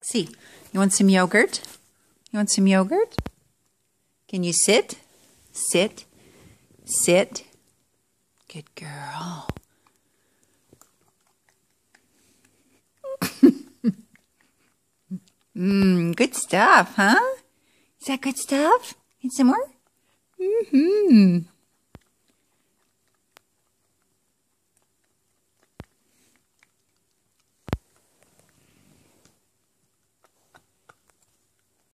See, you want some yogurt? You want some yogurt? Can you sit? Sit. Sit. Good girl. Good stuff, huh? Is that good stuff? Need some more?